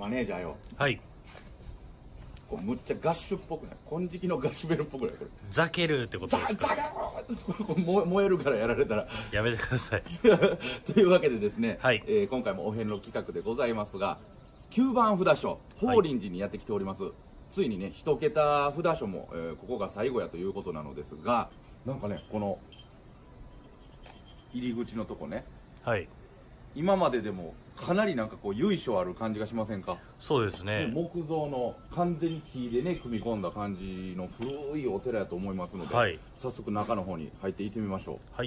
マネージャーよ。 はい。 こうむっちゃガッシュっぽくない？金色のガッシュベルっぽくないこれ？ ザケルってことですか？ ザガ燃えるからやられたらやめてください。 というわけでですね、 はい。 今回もお遍路企画でございますが、9番札所法輪寺にやってきております。ついにね、一桁札所も、ここが最後やということなのですが、なんかね、この入り口のとこね、 はい。 今まででもかなりなんかこう由緒ある感じがしませんか？ そうですね。 木造の完全に木でね組み込んだ感じの古いお寺やと思いますので、 はい、 早速中の方に入っていってみましょう。 はい。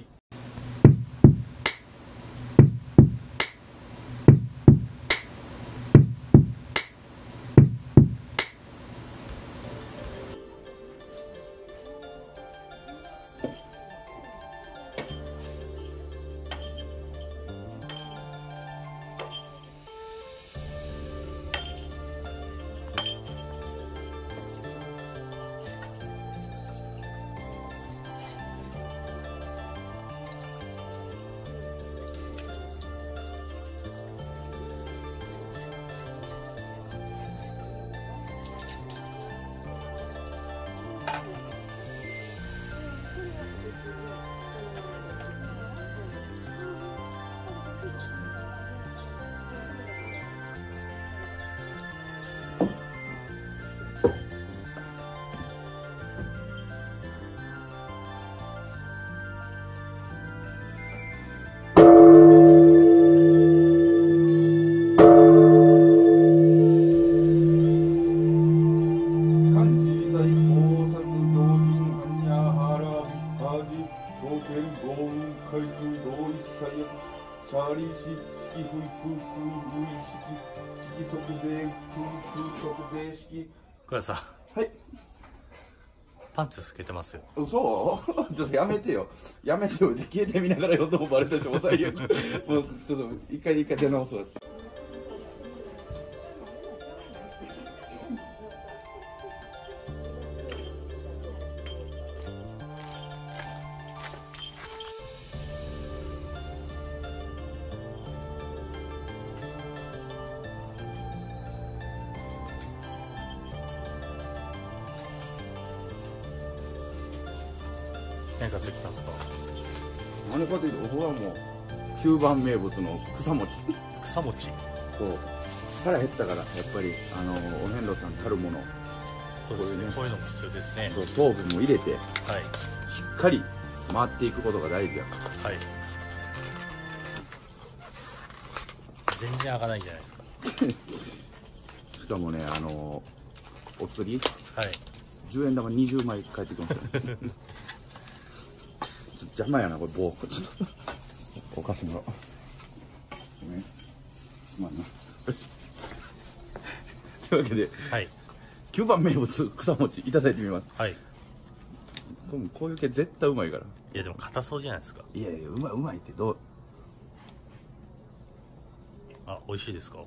桑田さん。 はい。 パンツ透けてますよ。 嘘？ちょっとやめてよ。やめてよ。消えてみながらよってもバレたし、もう最悪。もうちょっと一回出直そう。 何買ってきたんですか？ 何かというと、僕はもう9番名物の草餅。 草餅。 そう。腹減ったから、やっぱりお遍路さんたるもの。 そうですね。こういうのも必要ですね。 そう、糖分も入れて、 はい。 しっかり回っていくことが大事や。 はい。全然開かないじゃないですか。 しかもね、お釣り、 はい。 10円玉20枚返ってきますよ。邪魔やな、これ棒。ちょっとお菓子もらおう。ごめん。すまんな。というわけで、 はい。 9番名物草餅いただいてみます。 はい。 こういう系絶対うまいから。 いやでも硬そうじゃないですか。 いやいや、うまいってどう？ あ、美味しいですか？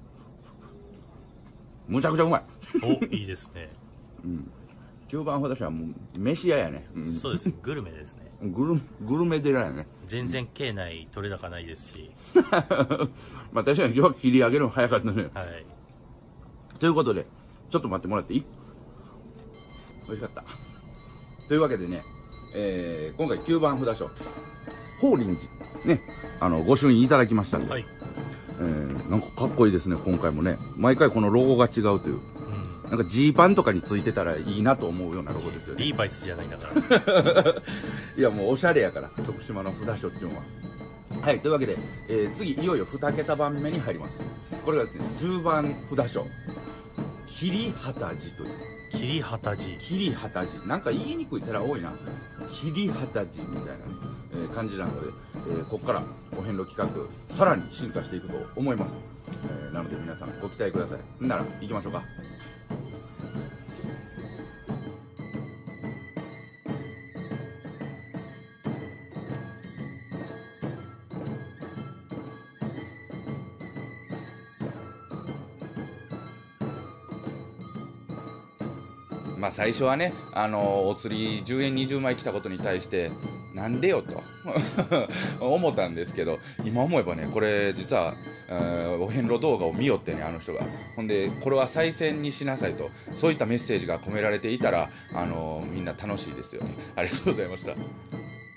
むちゃくちゃうまい。 お、いいですね。 うん。9番札所はもう飯屋やね。 うん、そうですね。グルメですね。 グルメ寺やね。 全然境内取れ高ないですし。 まあ確かに今日は切り上げるの早かったね。 はい。 ということで、ちょっと待ってもらっていい？美味しかった。というわけでね、今回9番札所、法輪寺、ね、ご朱印いただきましたんで、はい、なんかかっこいいですね、今回もね。毎回このロゴが違うという。うん、なんかジーパンとかについてたらいいなと思うようなロゴですよね。 リーバイスじゃないんだから。 いやもうおしゃれやから、徳島の札所っていうのは。はい、というわけで、次いよいよ2桁番目に入ります。これがですね、10番札所、桐畑寺という。 桐畑寺。 桐畑寺。なんか言いにくい寺多いな。桐畑寺みたいな、感じなので、ここからお遍路企画、さらに進化していくと思います。なので皆さんご期待ください。なら行きましょうか。まあ最初はね、お釣り10円20枚来たことに対してなんでよと思ったんですけど、今思えばね、これ実はお遍路動画を見よってね、あの人が。ほんでこれは再選にしなさいと、そういったメッセージが込められていたらみんな楽しいですよね。ありがとうございました。